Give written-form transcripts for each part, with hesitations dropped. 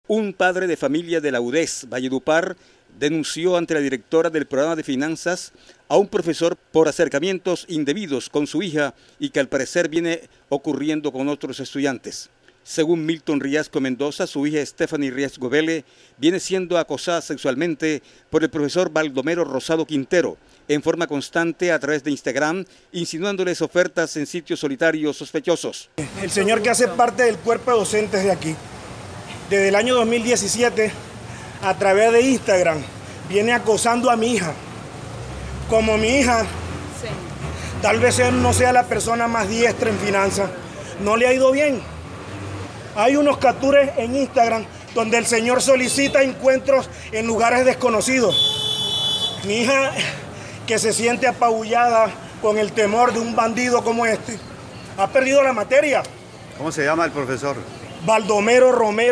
Un padre de familia de la UDES, Valledupar, denunció ante la directora del programa de finanzas a un profesor por acercamientos indebidos con su hija y que al parecer viene ocurriendo con otros estudiantes. Según Milton Riasco Mendoza, su hija Stephanie Riasco Vélez viene siendo acosada sexualmente por el profesor Baldomero Rosado Quintero en forma constante a través de Instagram, insinuándoles ofertas en sitios solitarios sospechosos. El señor que hace parte del cuerpo de docentes de aquí, desde el año 2017, a través de Instagram, viene acosando a mi hija. Como mi hija, sí, tal vez él no sea la persona más diestra en finanzas, no le ha ido bien. Hay unos captures en Instagram donde el señor solicita encuentros en lugares desconocidos. Mi hija, que se siente apabullada con el temor de un bandido como este, ha perdido la materia. ¿Cómo se llama el profesor? Baldomero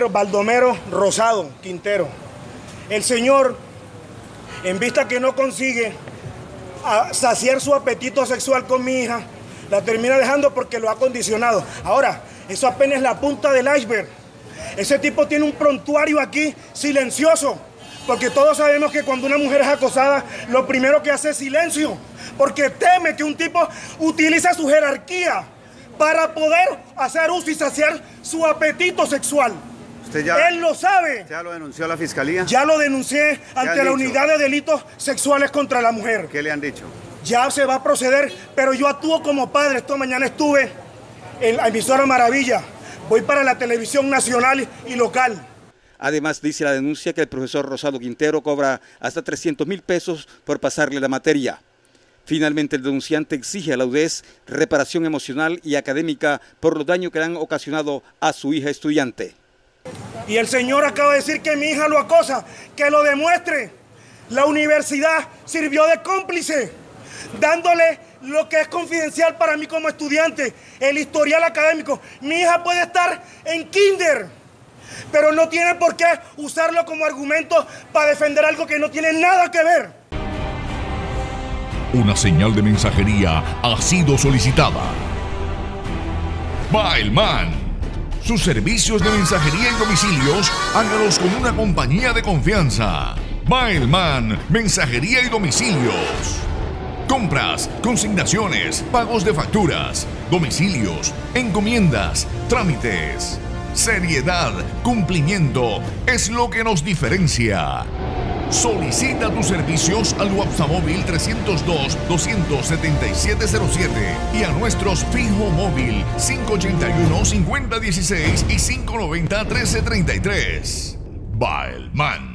Rosado Quintero. El señor, en vista que no consigue saciar su apetito sexual con mi hija, la termina dejando porque lo ha condicionado. Ahora, eso apenas es la punta del iceberg. Ese tipo tiene un prontuario aquí silencioso, porque todos sabemos que cuando una mujer es acosada, lo primero que hace es silencio, porque teme que un tipo utilice su jerarquía para poder hacer uso y saciar su apetito sexual. Él lo sabe. ¿Ya lo denunció a la fiscalía? Ya lo denuncié ante la unidad de delitos sexuales contra la mujer. ¿Qué le han dicho? Ya se va a proceder, pero yo actúo como padre. Esta mañana estuve en la emisora Maravilla. Voy para la televisión nacional y local. Además, dice la denuncia que el profesor Rosado Quintero cobra hasta 300.000 pesos por pasarle la materia. Finalmente, el denunciante exige a la UDES reparación emocional y académica por los daños que le han ocasionado a su hija estudiante. Y el señor acaba de decir que mi hija lo acosa, que lo demuestre. La universidad sirvió de cómplice, dándole lo que es confidencial para mí como estudiante, el historial académico. Mi hija puede estar en kinder, pero no tiene por qué usarlo como argumento para defender algo que no tiene nada que ver. Una señal de mensajería ha sido solicitada. Bailman. Sus servicios de mensajería en domicilios, hágalos con una compañía de confianza. Bailman, mensajería y domicilios. Compras, consignaciones, pagos de facturas, domicilios, encomiendas, trámites. Seriedad, cumplimiento, es lo que nos diferencia. Solicita tus servicios al WhatsApp móvil 302-27707 y a nuestros fijo móvil 581-5016 y 590-1333. Bailman.